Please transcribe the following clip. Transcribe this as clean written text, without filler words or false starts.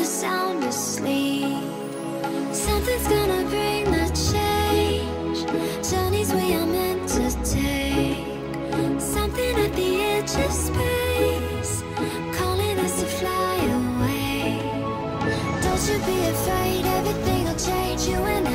sound asleep. Something's gonna bring the change. Journeys we are meant to take. Something at the edge of space, calling us to fly away. Don't you be afraid, everything will change. You and